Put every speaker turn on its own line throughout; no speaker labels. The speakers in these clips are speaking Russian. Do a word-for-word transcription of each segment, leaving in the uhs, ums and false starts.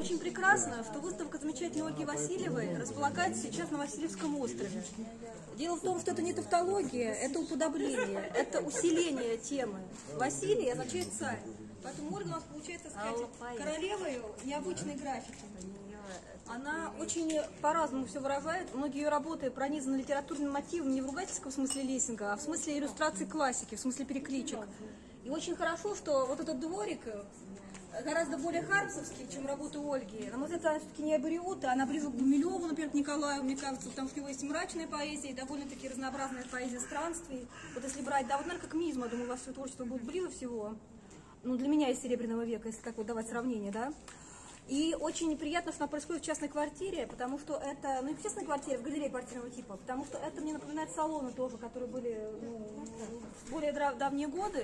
Очень прекрасно, что выставка замечательной Ольги Васильевой располагается сейчас на Васильевском острове. Дело в том, что это не тавтология, это уподобление, это усиление темы. Василий означает царь. Поэтому Ольга у нас получается, сказать, королевой необычной графики. Она очень по-разному все выражает. Многие ее работы пронизаны литературным мотивом не в ругательском смысле лессинга, а в смысле иллюстрации классики, в смысле перекличек. И очень хорошо, что вот этот дворик гораздо более хармсовский, чем работы Ольги. На мой взгляд, она все-таки не абориота, она ближе к Гумилеву, например, к Николаю, мне кажется, потому что у него есть мрачная поэзия и довольно-таки разнообразная поэзия странствий. Вот если брать, да, вот, наверное, как Мизма, думаю, ваше творчество будет ближе всего. Ну, для меня из Серебряного века, если так вот давать сравнение, да. И очень приятно, что она происходит в частной квартире, потому что это, ну и в частной квартире, в галерее квартирного типа, потому что это мне напоминает салоны тоже, которые были, ну, в более давние годы.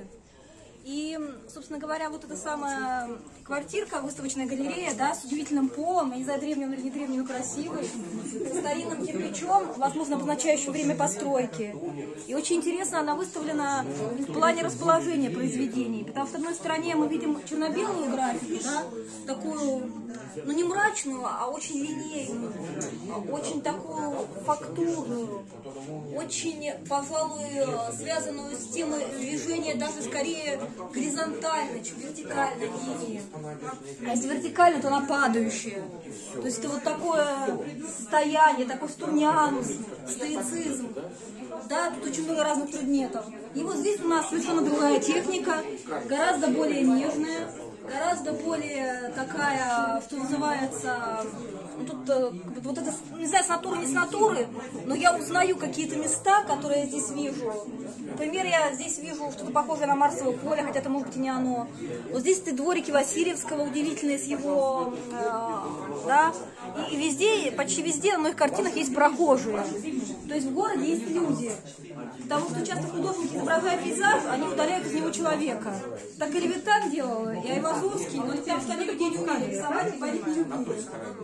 И, собственно говоря, вот эта самая квартирка, выставочная галерея, да, с удивительным полом, я не знаю, древним или не древним, но красивый, с старинным кирпичом, возможно, обозначающим время постройки. И очень интересно, она выставлена в плане расположения произведений, потому что, с одной стороны, мы видим черно-белую графику, да, такую, ну, не мрачную, а очень линейную, очень такую фактурную, очень, пожалуй, связанную с темой движения даже скорее горизонтальной, чем вертикальной линии. А если вертикально, то она падающая. То есть это вот такое состояние, такой стурнианус, стоицизм. Да, тут очень много разных предметов. И вот здесь у нас совершенно другая техника, гораздо более нежная, гораздо более такая, что называется, тут вот это, не знаю, с натуры, не с натуры, но я узнаю какие-то места, которые я здесь вижу. Например, я здесь вижу что-то похожее на Марсово поле, хотя это может быть и не оно. Вот здесь ты дворики Васильевского, удивительные с его, э, да, и, и везде, почти везде на моих картинах есть прохожие. То есть в городе есть люди. Потому что часто художники, изображая пейзаж, они удаляют из него человека. Так и Левитан делала, и Айвазовский, но потому что они людей не умели рисовать и водить не любили.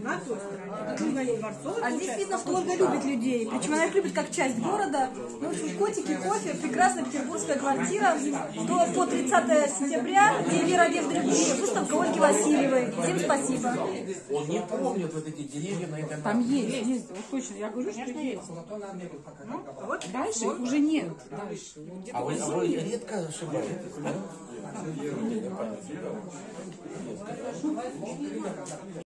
А здесь видно, что Ольга любит людей, причем она их любит как часть города. Ну, в общем, котики, кофе, прекрасная петербургская квартира, что по тридцатое сентября, день мира одежды любви, выставка Ольги Васильевой. Всем спасибо.
Он не помнит вот эти деревья на этом.
Там есть, есть, вот точно, я говорю, что есть. Ну, вот дальше их уже нет. Дальше.
А вы, а вы редко ошибаетесь, да?